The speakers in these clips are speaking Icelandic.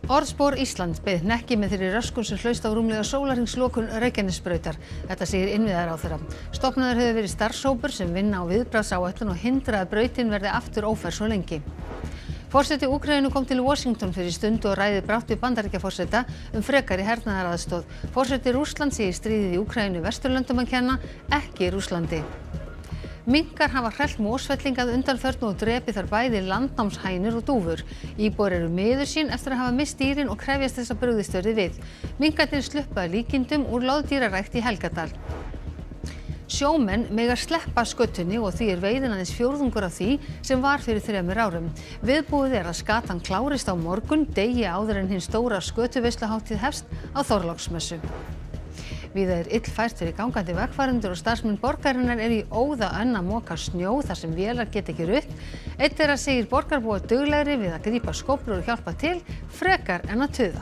Orðspor Íslands beið hnekki með þeirri röskun sem hlaust á rúmlega sólarhringslokun Reykjanesbrautar. Þetta segir innviðaráðherra. Stofnaður hefur verið starfshópur sem vinna á viðbragðsáætlun og hindra að brautin verði aftur ófær svo lengi. Forseti Úkraínu kom til Washington fyrir stundu og ræði brátt við Bandaríkjaforseta frekari hernaðaraðstoð. Forseti Rússlands segir stríðið í Úkraínu Vesturlöndum að kenna, ekki Rússlandi. Minkar hafa hrellt Mosfelling að undanförnu og drepið þar bæði landnámshænur og dúfur. Íbúar eru miður sín eftir að hafa misst dýrin og krefjast þess að brugðist verði við. Minkarnir sluppu að líkindum úr loðdýrarækt í Helgadal. Sjómenn mega sleppa skötunni og því veiðin aðeins fjórðungur af því sem var fyrir 3 árum. Viðbúið að skatan klárist á morgun, degi áður en hin stóra skötuveisluhátíð hefst á Þorláksmessu. Víða illfært fyrir gangandi vegfarendur og starfsmenn borgarinnar í óða önn að moka snjó þar sem vélar geta ekki rutt. Einn þeirra segir borgarbúa duglegri við að grípa skóflur og hjálpa til frekar en að tuða.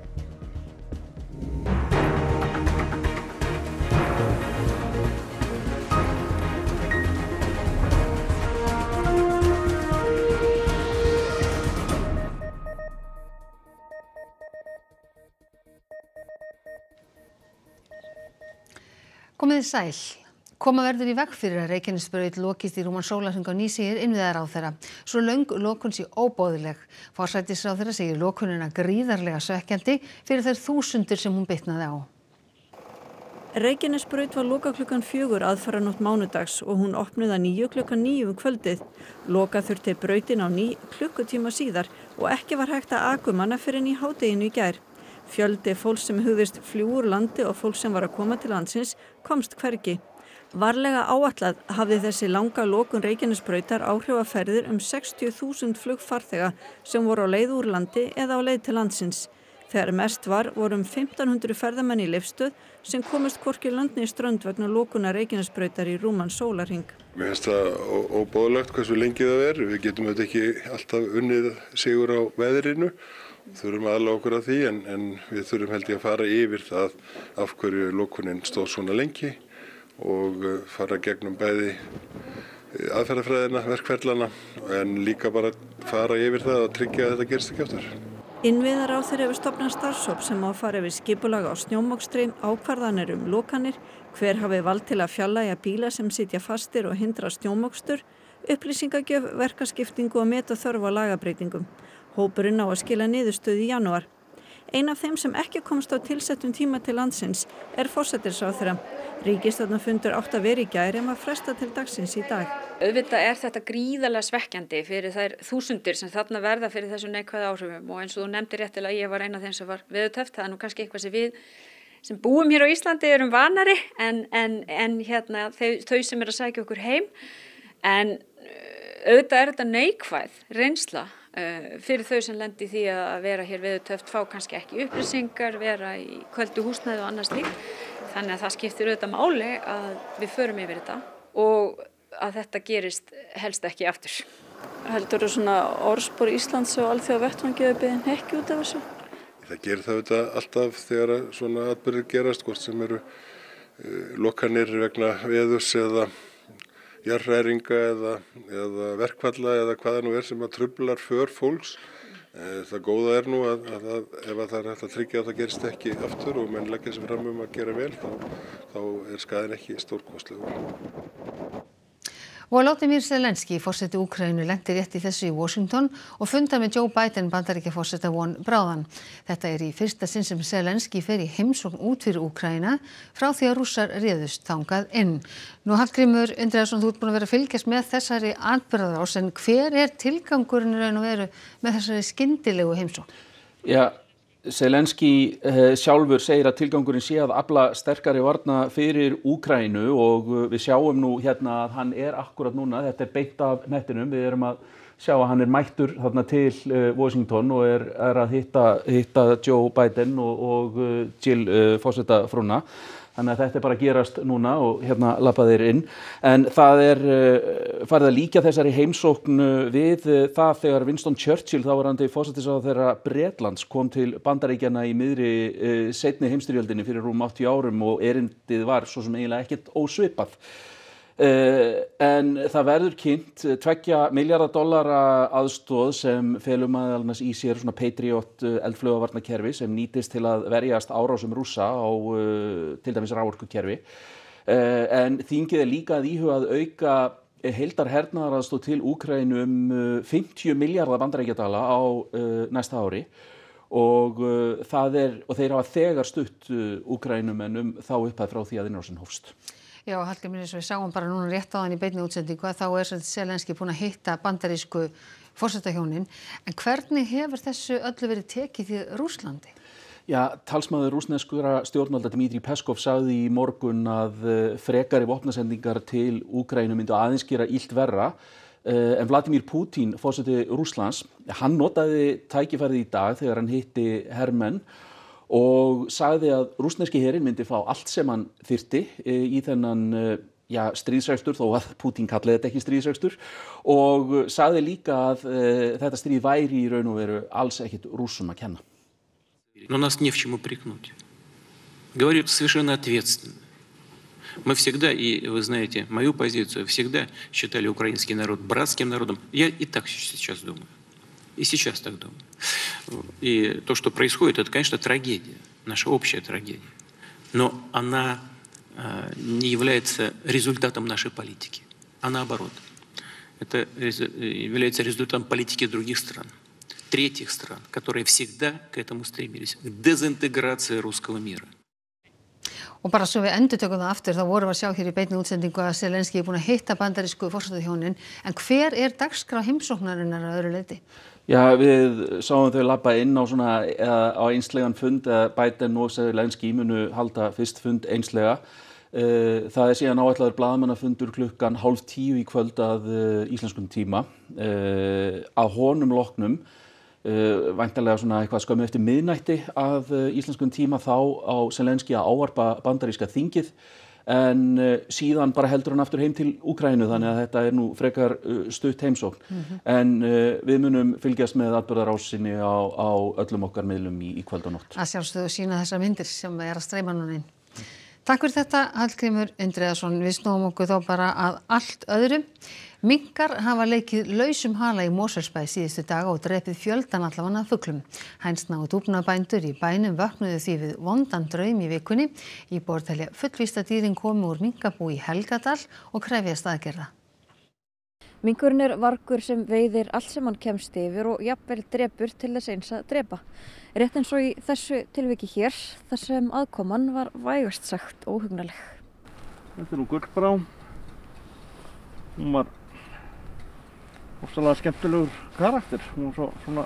Komið þið sæl. Koma verður í veg fyrir að Reykjanesbraut lokist í rúman sólarhring á ný, segir innviðaráðherra. Svo löng lokun sé óboðleg. Forsætisráðherra segir lokunina gríðarlega svekkjandi fyrir þær þúsundir sem hún bitnaði á. Reykjanesbraut var lokað klukkan 4 aðfaranótt mánudags og hún opnuð að 9 klukkan 9 kvöldið. Loka þurfti brautin á ný klukkutíma síðar og ekki var hægt að akumanna fyrr en í hádeginu í gær. Fjöldi fólks sem hugðist fljúga úr landi og fólks sem var að koma til landsins komst hvergi. Varlega áætlað hafði þessi langa lokun Reykjanesbrautar áhrif á ferðir 60.000 flugfarþega sem voru á leið úr landi eða á leið til landsins. Þegar mest var voru 1500 ferðamenn í Leifsstöð sem komust hvorki land né strönd vegna lokunar Reykjanesbrautar í rúman sólarhring. Mér finnst það óboðlegt hversu lengi það er. Við getum þetta ekki alltaf unnið sigur á veðrinu. Þurfum aðlaga okkur að því en við þurfum held ég að fara yfir það af hverju lokunin stóð svona lengi og fara gegnum bæði aðferðafræðina, verkferlana en líka bara fara yfir það og tryggja að þetta gerist ekki aftur. Innviðaráðherra hefur stofnað starfshóp sem á að fara yfir skipulag á snjómokstri, ákvarðanir lokanir, hver hafi vald til að fjarlægja bíla sem sitja fastir og hindra snjómokstur, upplýsingagjöf, verkaskiptingu og meta þörf á lagabreytingum. Hópurinn á að skila niðurstöðu í janúar. Ein af þeim sem ekki komst á tilsettum tíma til landsins er forsætisráðherra. Ríkisstjórnarfundur átti að vera í gær en var frestað til dagsins í dag. Auðvitað þetta gríðarlega svekkjandi fyrir þær þúsundir sem þarna verða fyrir þessu neikvæðu áhrifum og eins og þú nefndir réttilega, ég var ein af þeim sem var veðurteppt. Það er kannski eitthvað sem við sem búum hér á Íslandi erum vanari en þau sem að sækja okkur heim. En auðvitað þetta neikvæð reynsla fyrir þau sem lendi því að vera hér veðurtöft, fá kannski ekki upplýsingar, vera í köldu húsnæði og annað slíkt. Þannig að það skiptir auðvitað máli að við förum yfir þetta og að þetta gerist helst ekki aftur. Heldurðu svona orðspor Íslands og alþjóðavettvangi beðin hnekki út af þessu? Það gerir það auðvitað alltaf þegar svona atburðir gerast, hvort sem eru lokanir vegna veðurs eða jarðhræringa eða verkfalla eða hvað það nú sem að truflar för fólks. Það góða er nú að ef það er hægt að tryggja að það gerist ekki aftur og menn leggja sig fram að gera vel, þá er skaðinn ekki stórkostlegur. Volodymyr Zelenský, forseti Úkraínu, lenti rétt í þessu í Washington og fundar með Joe Biden Bandaríkjaforseta von bráðan. Þetta í fyrsta sinn sem Zelenský fer í heimsókn út fyrir Úkraína frá því að Rússar réðust þangað inn. Nú Hallgrímur Indriðason, þú ert búin að vera að fylgjast með þessari atburðarás, en hver er tilgangurinn raun og veru með þessari skyndilegu heimsókn? Já, Zelenský sjálfur segir að tilgangurinn sé að afla sterkari varna fyrir Úkraínu og við sjáum nú hérna að hann er akkurat núna, þetta beint af nettinum, við erum að sjá að hann mættur þarna til Washington og er að hitta Joe Biden og Jill forsetafrúna. Þannig að þetta bara að gerast núna og hérna labba þeir inn. En það farið að líkja þessari heimsókn við það þegar Winston Churchill, þáverandi forsætisráðherra Bretlands, kom til Bandaríkjanna í miðri seinni heimsstyrjöldinni fyrir rúm 80 árum og erindið var svo sem eiginlega ekkert ósvipað. En það verður kynnt $2 milljarða aðstoð sem felur meðal annars í sér svona Patriot eldflaugavarnarkerfi sem nýtist til að verjast árásum Rússa á til dæmis raforkukerfi. En þingið líka að íhuga að auka heildarhernaðaraðstoð til Úkraínu 50 milljarða bandaríkjadala á næsta ári og þeir hafa þegar stutt Úkraínumenn þá upphæð frá því að innrásin hófst. Já, Hallgrímur, eins og við sáum bara núna rétt áðan í beinni útsendingu að þá Zelenský búinn að hitta bandarísku forsetahjónin. En hvernig hefur þessu öllu verið tekið í Rússlandi? Já, talsmaður rússneskra stjórnvalda Dmitri Peskov sagði í morgun að frekari vopnasendingar til Úkraínu myndu aðeins gera illt verra. En Vladimir Putin, forseti Rússlands, hann notaði tækifærið í dag þegar hann hitti hermenn og sagði að rússneski herinn myndi fá allt sem hann þyrfti í þennan stríðsrekstur, þó að Putin kallaði þetta ekki stríðsrekstur, og sagði líka að þetta stríð væri í raun og veru alls ekkit Rússum að kenna. Но нас не в чем упрекнуть. Говорю совершенно ответственно. Мы всегда, и вы знаете мою позицию, всегда считали украинский народ братским народом. Я и так сейчас думаю. И сейчас так думаю. И то, что происходит, это, конечно, трагедия, наша общая трагедия. Но она не является результатом нашей политики, а наоборот. Это является результатом политики других стран, третьих стран, которые всегда к этому стремились, к дезинтеграции русского мира. Og bara svo við endurtökum það aftur, þá vorum við að sjá hér í beinni útsendingu að Zelenský búinn að hitta bandarísku forsetahjónin. En hver dagskrá heimsóknarinnar að öðru leyti? Já, við sáum þau labba inn á einslegan fund, Biden og Zelenský munu halda fyrst fund einslega. Það síðan áætlaður blaðamannafundur klukkan 9:30 í kvöld að íslenskum tíma. Að honum loknum væntanlega svona eitthvað skömmu eftir miðnætti að íslenskum tíma þá á Zelenský að ávarpa bandaríska þingið en síðan bara heldur hann aftur heim til Úkraínu þannig að þetta nú frekar stutt heimsókn. En við munum fylgjast með atburðarásinni á öllum okkar miðlum í kvöld og nótt. Að sjálfsögðu sína þessar myndir sem að streyma núna inn. Takk fyrir þetta, Hallgrímur Indriðason. Við snúum okkur þá bara að allt öðru. Minkar hafa leikið lausum hala í Mosfellsbæ síðustu daga og drepið fjöldan allavega af fuglum. Hænsna og dúfnabændur í bænum vöknuðu því við vondan draum í vikunni. Íbúar telja fullvíst að dýrin komi úr minkabú í Helgadal og krefjast aðgerða. Minkurinn vargur sem veiðir allt sem hann kemst yfir og jafnvel drepur til þess eins að drepa. Rétt eins og í þessu tilviki hér, þar sem aðkoman var vægast sagt óhugnaleg. Þetta nú gullbrá. Hún var ofsalega skemmtilegur karakter. Hún var svona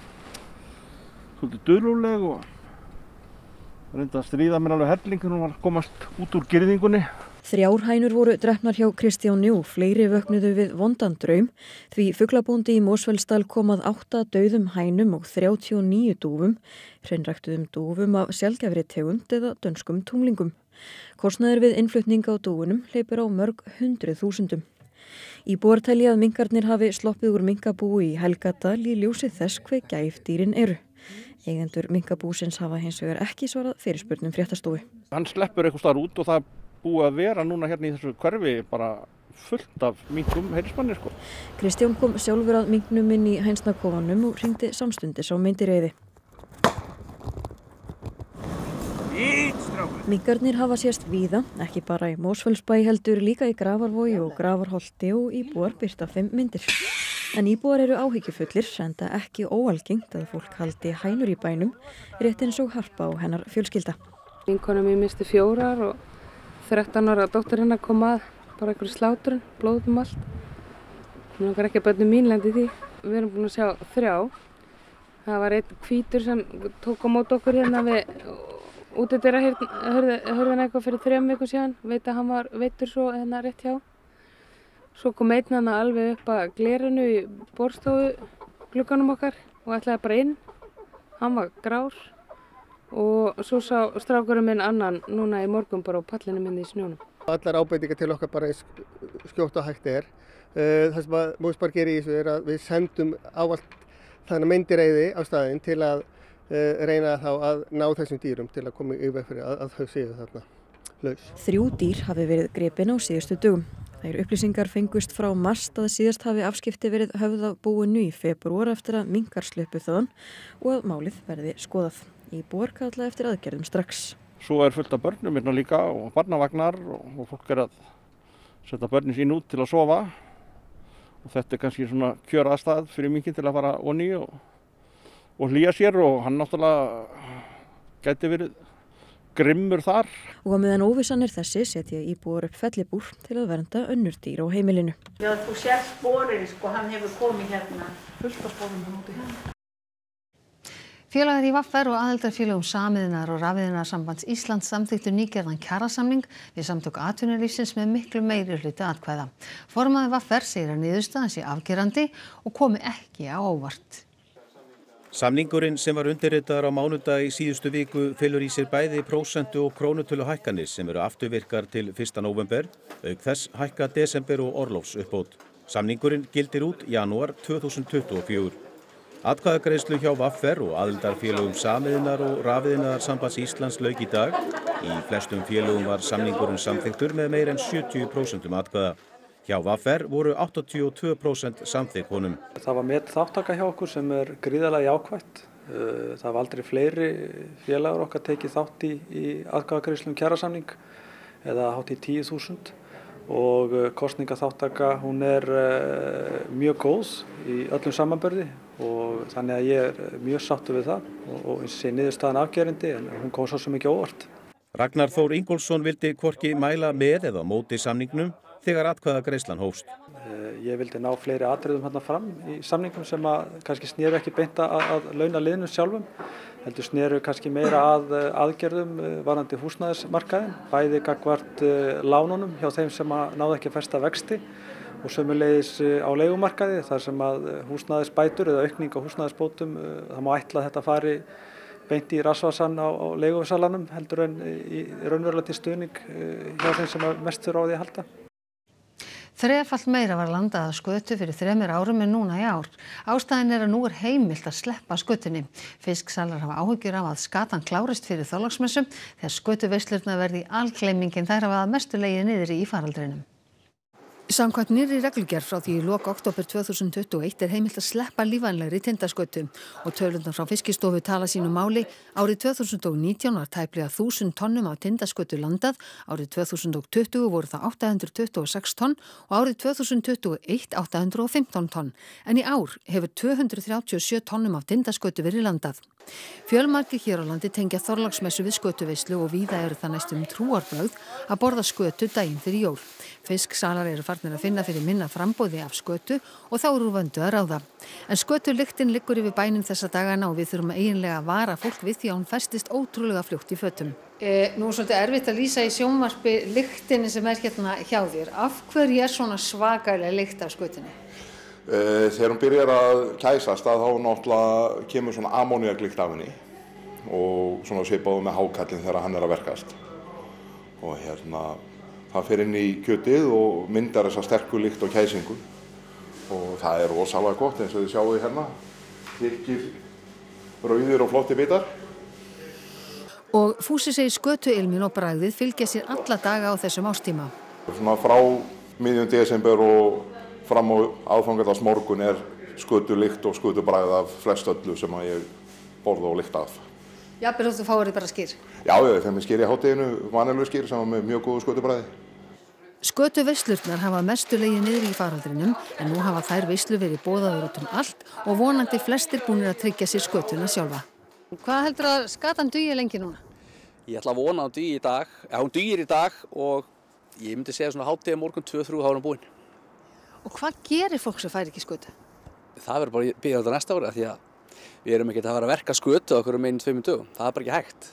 svolítið dugleg og reyndi að stríða mér alveg helling þegar hún var að komast út úr girðingunni. 3 hænur voru drepnar hjá Kristjáni og fleiri vöknuðu við vondan draum því fuglabóndi í Mosfellsdal kom að 8 dauðum hænum og 39 dúfum, hreinræktuðum dúfum af sjaldgæfri tegund eða dönskum tunglingum. Kostnaður við innflutning á dúfunum hleypur á mörg 100.000. Íbúar telja að minkarnir hafi sloppið úr minkabúi í Helgadal í ljósi þess hve gæfdýrin eru. Eigendur minkabúsins hafa hins vegar ekki svarað fyrirspurnum fréttastofu. Hann sleppur eitthvað staðar út og það búið að vera núna hérna í þessu hverfi bara fullt af minkum heiðismanni sko. Kristján kom sjálfur að minknum inn í hænsnakofanum og hringdi samstundis á myndireiði. Minkarnir hafa sést víða, ekki bara í Mosfellsbæ heldur líka í Grafarvogi og Grafarholti og íbúar birta 5 myndir. En íbúar eru áhyggjufullir, enda ekki óalgengt að fólk haldi hænur í bænum, rétt eins og Harpa og hennar fjölskylda. Vinkona mín misti 4 og 13 ára dóttir hennar kom að bara einhverju slátrun, blóðum allt. Mér langar ekki að börnum mín lendi því. Við erum búin að sjá 3. Það var einn hvítur sem tók á móti okkur hérna við útidyrra hurðina eitthvað fyrir 3 vikum síðan. Veit að hann var veittur svo hérna rétt hjá. Svo kom einn hann alveg upp að glerinu í borðstofu glugganum okkar og ætlaði bara inn. Hann var grár. Og svo sá strákurinn minn annan núna í morgun bara á pallinu minni í snjónum. Allar ábendingar til okkar bara skjótt og hægt er. Það sem að Mosfellsbær gerir í þessu að við sendum ávallt þannig myndireiði á staðinn til að reyna þá að ná þessum dýrum til að koma í veg fyrir að þau séu þarna laus. 3 dýr hafi verið gripin á síðustu dögum. Þær upplýsingar fengust frá MAST að síðast hafi afskipti verið höfð af búinu í febrúar eftir að minkar sluppu þaðan og að málið verði skoðað. Íbúar kalla eftir aðgerðum strax. Svo fullt af börnum hérna líka og barnavagnar og fólk að setja börnin sín út til að sofa og þetta kannski svona kjöraðstæð fyrir minkinn til að fara onni og hlýja sér og hann náttúrulega gæti verið grimmur þar. Og á meðan óvissan þessi setja íbúar upp fellibúr til að vernda önnur dýr á heimilinu. Já, þú sér sporin, hann hefur komið hérna fullt af sporum hann úti hérna. Félagar í VR og aðildarfélögum Samiðnar og Rafiðnaðarsambands Íslands samþykktu nýgerðan kjarasamning við samtök atvinnulífsins með miklu meiri hluta atkvæða. Formaður VR segir að niðurstaðan sé afgerandi og komi ekki á óvart. Samningurinn sem var undirritaður á mánudag í síðustu viku felur í sér bæði prósentu og krónutölu hækkanir sem eru afturvirkar til 1. nóvember, auk þess hækka desember og orlofsuppbót. Samningurinn gildir út janúar 2024. Atkvæðagreiðslu hjá VR og aðildarfélögum Samiðnar og Rafiðnaðarsambands Íslands lauk í dag. Í flestum félögum var samningurinn samþykktur með meira en 70% atkvæða. Hjá VR voru 82% samþykk honum. Það var met þáttaka hjá okkur sem gríðarlega jákvætt. Það var aldrei fleiri félagar okkar tekið þátt í atkvæðagreiðslum kjarasamning eða hátt í 10.000 og kosningaþáttaka hún mjög góð í öllum samanburði og þannig að ég mjög sáttur við það og sé niðurstaðan afgerandi en hún kom svo sem ekki óvart. Ragnar Þór Ingólfsson vildi hvorki mæla með eða móti samningnum þegar atkvæðagreiðslan hófst. Ég vildi ná fleiri atriðum hérna fram í samningum sem kannski snéru ekki beint að launaliðnum sjálfum, heldur snéru kannski meira að aðgerðum varðandi húsnæðismarkaðinn, bæði gagnvart lánunum hjá þeim sem náðu ekki að festa vexti og sömuleiðis á leigumarkaði þar sem að húsnæðisbætur eða aukning á húsnæðisbótum, það má ætla að þetta fari beint í rassvasann á leigusalanum heldur en í raunverulega til stuðning hjá þeim sem mest þurfa á því að halda. Þrefalt meira var landað að skötu fyrir 3 árum en núna í ár. Ástæðan að nú heimilt að sleppa skötunni. Fisksalar hafa áhyggjur af að skatan klárist fyrir Þorláksmessu þegar skötuveislurnar verði algleymingin þær hafa að mestu legið niðri í faraldrinum. Samkvæmt nýrri reglugerð frá því í lok október 2021 heimilt að sleppa lífvænlegri tindaskötu og tölurnar frá Fiskistofu tala sínu máli. Árið 2019 var tæplega 1000 tonnum af tindaskötu landað, árið 2020 voru það 826 tonn og árið 2021 815 tonn, en í ár hefur 237 tonnum af tindaskötu verið landað. Fjölmargir hér á landi tengja Þorláksmessu við skötuveislu og víða eru það næstum trúarbrögð að borða skötu daginn fyrir jól. Fisksalar eru farnir að finna fyrir minna framboði af skötu og þá eru úr vöndu að ráða. En skötulyktin liggur yfir bænum þessa dagana og við þurfum eiginlega að vara fólk við því að hún festist ótrúlega fljótt í fötum. Nú svolítið erfitt að lýsa í sjónvarpi lyktinni sem hérna hjá þér. Af hverju svona svakalega lykt af skötunni? Þegar hún byrjar að kæsast þá náttúrulega kemur svona ammóníaklykt af henni og svona svipaðu með hákallinn þegar hann að verkast. Og það fer inn í kjötið og myndar þessa sterku lykt og kæsingu og það rosalega gott eins og þið sjáu hérna, þykkir, rauðir og flotti bitar. Og Fúsi segir skötuilmin og bragðið fylgja sér alla daga á þessum ástíma. Svona frá miðjum desember og fram á aðfangadagmorgun skötulykt og skötubragð af flest öllu sem ég borða og lykt af. Jafnvel þótt þú fáir þið bara skyr? Já, þegar mér skyr í hádeginu, vanilegu skyr sem var með mjög góðu skötubragði. Skötuveislurnar hafa mestu legið niður í faraldrinum en nú hafa þær veislu verið boðaður út allt og vonandi flestir búnir að tryggja sér skötuna sjálfa. Hvað heldur að skatan dugi lengi núna? Ég ætla að vona að hún dugi í dag. Hún dugir í dag og ég myndi segja svona hádegi morgun 2-3 þá er hún búin. Og hvað gerir fólk sem fær ekki skötu? Það verður bara að bíða þetta næsta ári því að við erum ekki að vera að verka skötu okkur um 1-2 dögum. Það er bara ekki hægt.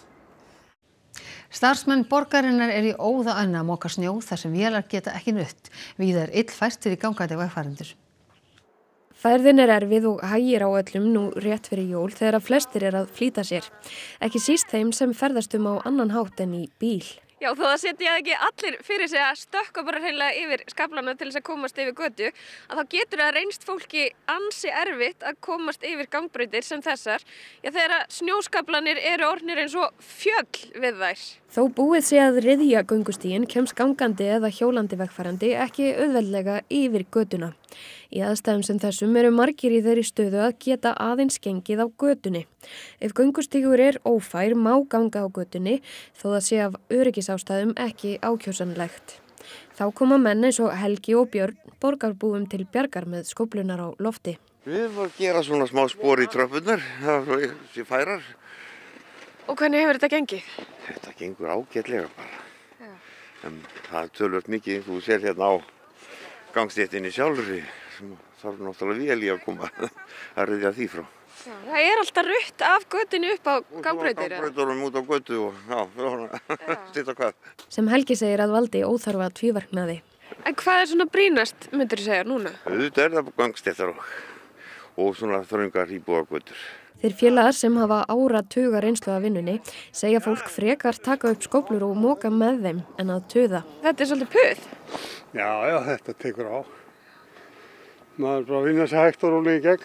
Starfsmenn borgarinnar í óða önn að moka snjó þar sem vélar geta ekki nutt. Víða illfært fyrir gangandi vegfarendur. Ferðin erfið og hægir á öllum nú rétt fyrir jól þegar flestir að flýta sér. Ekki síst þeim sem ferðast á annan hátt en í bíl. Já, þó það setja ekki allir fyrir sig að stökkva bara hreinlega yfir skaflana til þess að komast yfir götu, að þá getur það reynst fólki ansi erfitt að komast yfir gangbrautir sem þessar, þegar snjóskaflanir eru orðnir eins og fjöll við þær. Þó búið sé að ryðja göngustíginn kemst gangandi eða hjólandi vegfarandi ekki auðveldlega yfir götuna. Í aðstæðum sem þessum eru margir í þeirri stöðu að geta aðeins gengið á götunni. Ef göngustígur er ófær má ganga á götunni þó það sé af öryggisástæðum ekki ákjósanlegt. Þá koma menn eins og Helgi og Björn borgarbúum til bjargar með skóflunar á lofti. Við erum að gera svona smá spor í tröppunar, það er svo færar. Og hvernig hefur þetta gengið? Þetta gengur ágætlega bara. Já. En það er tölvöld mikið, þú sér hérna á gangstéttinni sjálfri, sem þarf náttúrulega vel í að koma að ryðja því frá. Já, það er alltaf rutt af götunni upp á gangbrautir. Gangbrauturum út á götu og stýta hvað. Sem Helgi segir að valdi óþarfa tvíverknaði. En hvað er svona brýnast, myndir þú segja, núna? Þetta er það gangstéttar og svona þröngar íbúðagötur. Þeir félagar sem hafa áratuga reynslu af vinnunni segja fólk frekar taka upp skóflur og moka með þeim en að tuða. Þetta er svolítið puð? Já, þetta tekur á. Maður er bara að vinna sér hægt og rólega í gegn.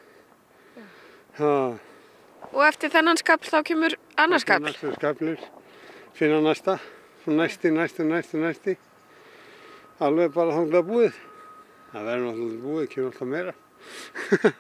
Og eftir þennan skafl þá kemur annar skafl? Næstu skaflir, finna næsta, næsti. Alveg bara þangað búið. Það verður náttúrulega búið, kemur alltaf meira.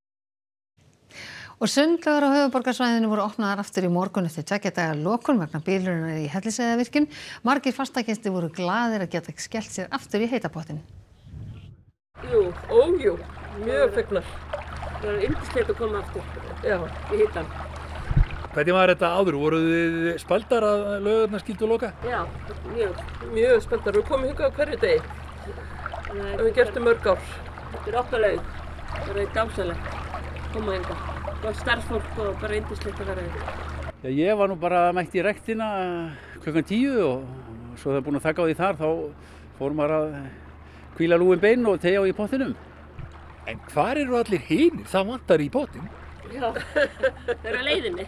Og sundlaugar á höfuðborgarsvæðinu voru opnaðar aftur í morgun eftir 2 daga lokun vegna bilunar í Hellisheiðarvirkjun. Margir fastagestir voru glaðir að geta skellt sér aftur í heita pottinn. Jú, mjög fegnar. Það er yndislegt að koma aftur, í hitan. Hvernig var þetta áður? Voruð þið spældar að laugurnar skyldu loka? Já, mjög spældar. Við komum hingað á hverju degi. Það við gertum mörg ár. Þetta er okkar laug. Það er dásalegt. Koma hingað. Og starfsfólk og bara yndislegt að vera hérna. Já, ég var nú bara mætt í rektina klukkan 10 og svo þegar búin að taka á því þar þá fór maður að hvíla lúin bein og tegja á í pottinum. En hvar eru allir hinir? Það vantar í pottin. Já, það er að leiðinni.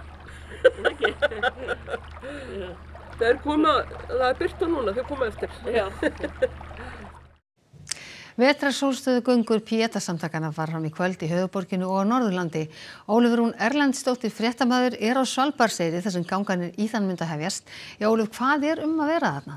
Það er byrta núna, þau koma eftir. Já. Vetrarsólstöðugöngur Pieta-samtakanna var fram í kvöld í höfuðborginu og á Norðurlandi. Ólöf Rún Erlendsdóttir fréttamaður er á Svalbarðseyri þar sem ganganir í þann mynd að hefjast. Já, Ólöf, hvað er að vera þarna?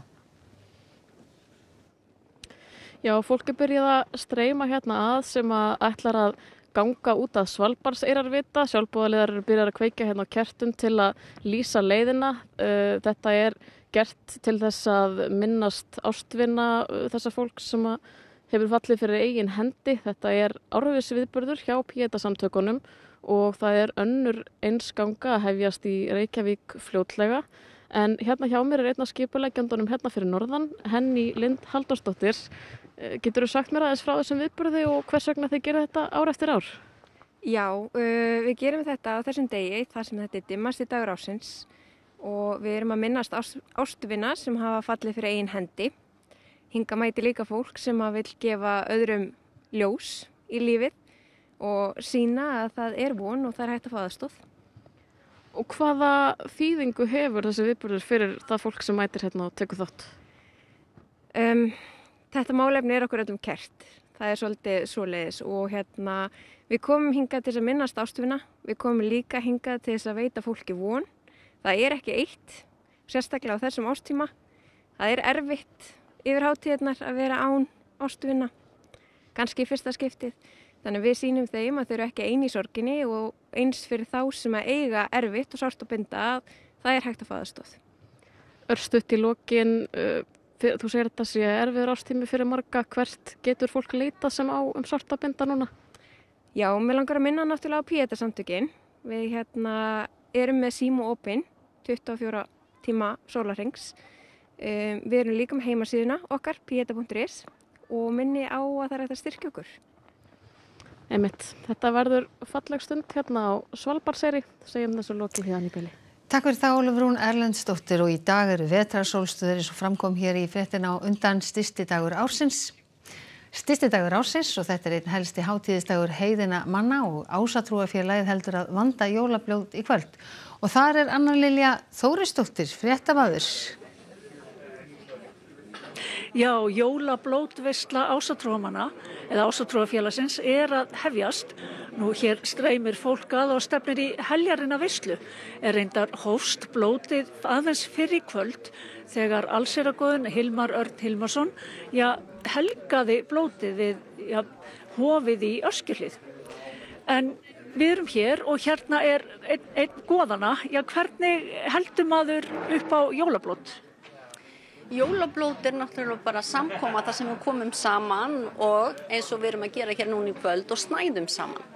Já, fólk er byrjað að streyma hérna að sem að ætlar að ganga út að Svalbarðseyrarvita. Sjálfboðaliðar eru byrjað að kveikja hérna á kertum til að lýsa leiðina. Þetta er gert til þess að minnast ástvina þessa fólk sem að hefur fallið fyrir eigin hendi. Þetta er árvisviðburður hjá Pieta-samtökunum og það er önnur eins ganga að hefjast í Reykjavík fljótlega. En hérna hjá mér er einn af skipuleggjandunum hérna fyrir norðan, Henný Lind Halldórsdóttir. Geturðu sagt mér aðeins frá þessum viðburði og hvers vegna þið gera þetta ár eftir ár? Já, við gerum þetta á þessum degi þar sem þetta er dimmasti dagur ársins og við erum að minnast ástvina sem hafa fallið fyrir eigin hendi. Hingað mæti líka fólk sem að vill gefa öðrum ljós í lífið og sýna að það er von og það er hægt að fá aðstoð. Og hvaða þýðingu hefur þessi viðburður fyrir það fólk sem mætir hérna og tekur þátt? Þetta málefni er okkur öllum kært. Það er svolítið svoleiðis og við komum hingað til þess að minnast ástvina. Við komum líka hingað til þess að veita fólki von. Það er ekki eitt, sérstaklega á þessum ástíma. Það er erfitt yfir hátíðarnar að vera án ástvina, kannski í fyrsta skiptið. Þannig við sýnum þeim að þau eru ekki eini í sorginni og eins fyrir þá sem að eiga erfitt og sárt að binda að það er hægt að fá aðstoð. Örstutt í lokin, þú segir þetta sé erfiður ástími fyrir marga, hvert getur fólk leitað sem á sárt að binda núna? Já, mér langar að minna náttúrulega á Pieta-samtökin. Við erum með síma opin 24 tíma sólarhrings. Við erum líka með heimasíðuna okkar, pieta.is og minni á að það er hægt að styrkja okkur. Einmitt, þetta verður falleg stund hérna á Svalbarðseyri, segjum þessu lokið hérna í bili. Takk fyrir það, Ólöf Rún Erlendsdóttir, og í dag eru vetrarsólstöður eins og framkom hér í fréttina á undan stysti dagur ársins. Stysti dagur ársins og þetta er einn helsti hátíðisdagur heiðinna manna og Ásatrúarfélagið heldur að vanda jólablót í kvöld. Og þar er Anna Lilja Þórisdóttir, fréttamaður. Já, jólablótveisla Ásatrúarmanna eða Ásatrúarfélagsins að hefjast. Nú hér streymir fólk að og stefnir í heljarina veislu. Reyndar hófst blótið aðeins fyrr í kvöld þegar allsherjargoðinn Hilmar Örn Hilmarsson helgaði blótið við hofið í Öskjuhlíð. En við erum hér og hérna einn goðanna. Hvernig heldur maður upp á jólablót? Jólablót náttúrulega bara samkoma þar sem við komum saman og eins og við erum að gera hér núna í kvöld og snæðum saman.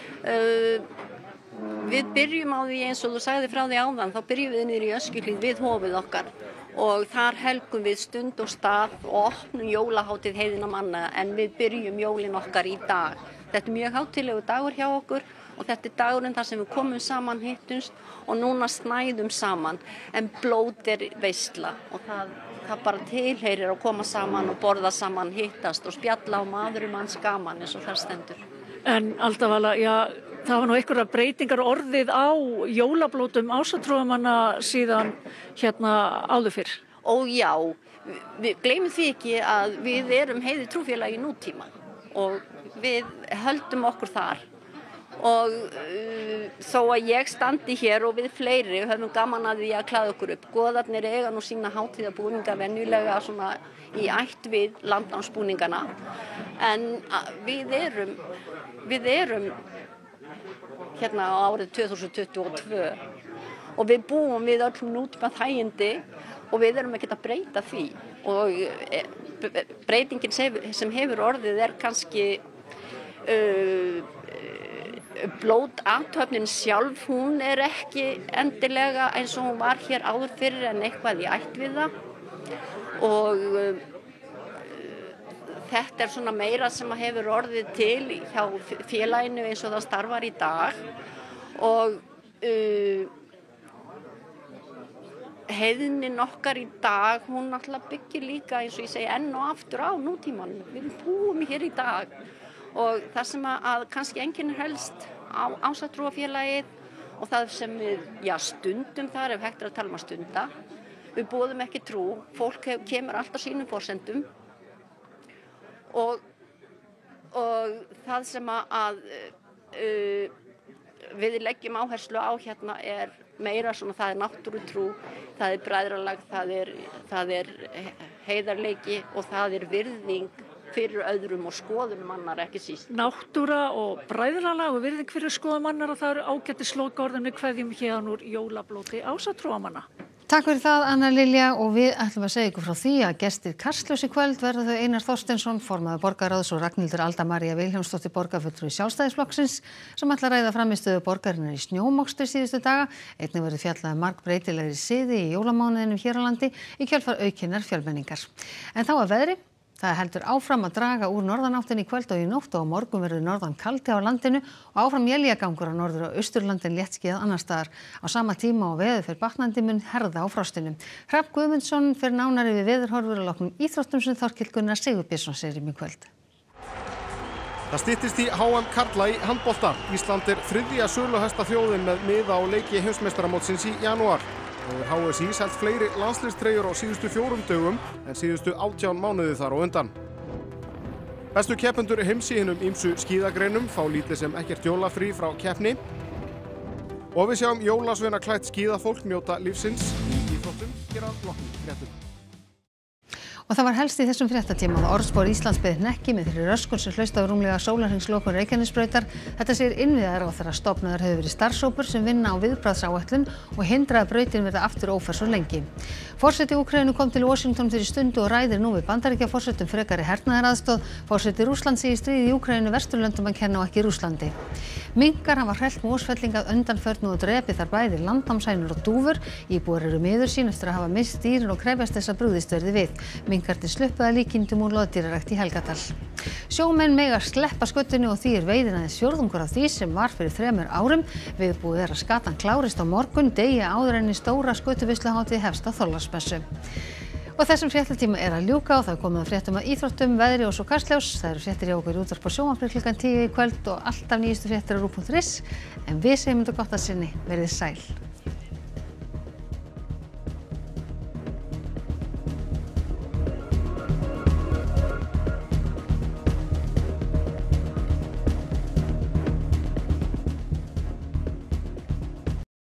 Við byrjum á því eins og þú sagði frá því áðan, þá byrjum við niður í Öskjuhlíð við hofið okkar og þar helgum við stund og stað og opnum jólahátíð heiðina manna en við byrjum jólin okkar í dag. Þetta mjög hátíðlegu dagur hjá okkur og þetta dagurinn þar sem við komum saman, hittumst og núna snæðum saman en blót veisla og það bara tilheyrir að koma saman og borða saman, hittast og spjalla og maður manns gaman eins og það stendur. En Aldavala, það var nú einhverjar breytingar orðið á jólablótum Ásatrúarmanna síðan áður fyrr. Ó já, við gleymum því ekki að við erum heiði trúfélagi nútíma og við höldum okkur þar. Og þó að ég standi hér og við fleiri höfum gaman að því að klæða okkur upp. Goðarnir eiga nú sína hátíðabúninga venjulega svona í ætt við landnámsbúningana. En við erum hérna á árið 2022 og við búum við öllum nútíma þægindi og við erum ekkert að breyta því. Og breytingin sem hefur orðið kannski blótathöfnin sjálf, hún ekki endilega eins og hún var hér áður fyrir en eitthvað í ætt við það og þetta svona meira sem hefur orðið til hjá félaginu eins og það starfar í dag og heiðnin okkar í dag, hún náttúrulega byggir líka eins og ég segi enn og aftur á nútímanum. Við búum hér í dag og það sem að kannski einkennir helst á Ásatrúarfélagið og það sem við stundum þar ef hægt að tala að stunda. Við boðum ekki trú, fólk kemur alltaf sínum forsendum og það sem að við leggjum áherslu á hérna meira svona það náttúrutrú, það bræðralag, það heiðarleiki og það virðing fyrir öðrum og skoðunum annar ekki síst. Náttúra og bræðralag og virðing fyrir skoðunum annar og það eru ágætis lokaorðin við kveðjum hérna úr jólablóti Ásatrúarmanna. Takk fyrir það, Anna Lilja, og við ætlum að segja ykkur frá því að gestir Kastljóss í kvöld verða þau Einar Þorsteinsson, formaður borgarráðs og Ragnhildur Alda María Vilhjálmsdóttir, borgarfulltrúi Sjálfstæðisflokksins, sem ætla að ræða frammistöðu borgarinnar í snjómokstri síðustu daga. Einnig verður fjallað um margbreytilegri siði í jólamánuðinum hér á landi í kjölfar aukinnar fjölmenningar. En þá að veðri. Það heldur áfram að draga úr norðanáttinni í kvöld og í nótt og á morgun verður norðan kaldi á landinu og áfram éljagangur á norður og austurlandin léttskýjað annars staðar. Á sama tíma og veður fer batnandi mun herða á frostinu. Hrafn Guðmundsson fer nánar yfir veðurhorfur að loknum íþróttum sem Þorkell Gunnar Sigurbjörnsson segir í kvöld. Það styttist í HM karla í handbolta. Ísland þriðja söluhesta þjóðin með miða á leiki heimsmeistaramótsins í janúar. HSÍ selt fleiri landsliðstreyjur á síðustu 4 dögum en síðustu 18 mánuði þar á undan. Bestu keppendur heims í hinum ýmsu skíðagreinum fá lítið sem ekkert jólafrí frá keppni. Og við sjáum jólasveina klætt skíðafólk njóta lífsins í íþróttum hér að loknum fréttum. Og það var helst í þessum fréttatíma að Orðspor Íslands beið hnekki með þeirri röskun sem hlaust af rúmlega sólarhringslokun Reykjanesbrautar. Þetta segir innviðaráðherra. Stofnaður hefur verið starfshópur sem vinna á viðbragðsáætlun og hindra að brautin verði aftur ófær svo lengi. Forseti Úkraínu kom til Washington fyrir stundu og ræðir nú við Bandaríkjaforsetum frekari hernaðaraðstoð. Forseti Rússlands segir stríðið í Úkraínu Vesturlöndum að kenna og ekki Rússlandi. Minkar hafa hrellt Mosfelling að undanförnu og drepið þar bæði landnámshænur og dúfur. Íbúar eru miður sín eftir að hafa misst dýrin og krefjast þess að brugðist verði við. Minkarnir sluppu að líkindum úr loðdýrarækt í Helgadal. Sjómenn mega sleppa sköttunni og því veiðin aðeins fjórðungur af því sem var fyrir 3 árum. Viðbúið að skatan klárist á morgun, degi áður en stóra skötuveisluhátíð hefst á Þorláksmessu. Og þessum fréttatíma að ljúka og það er komið að fréttum að íþróttum, veðri og svo Kastljós. Það eru fréttir hjá okkur í útvarpi og sjónvarpi klukkan 10 í kvöld og alltaf nýjustu fréttir á RÚV.is. En við segjum þetta gott að sinni, verið sæl.